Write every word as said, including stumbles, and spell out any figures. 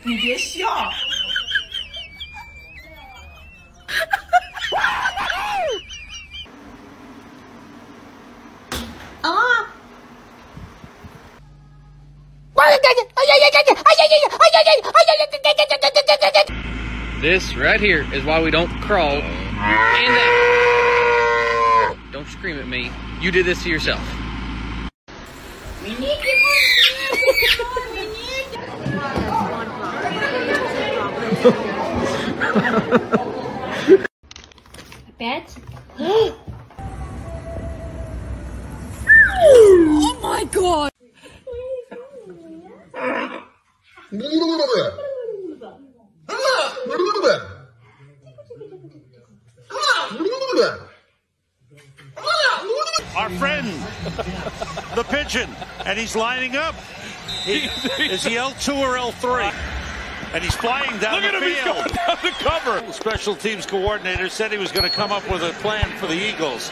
你别笑。啊！ This right here is why we don't crawl. And that. Don't scream at me. You did this to yourself. Опять? Oh my god! Our friend, the pigeon, and he's lining up. He, is he L two or L three? And he's flying down Look the at him, field. he's going down the cover. Special teams coordinator said he was going to come up with a plan for the Eagles.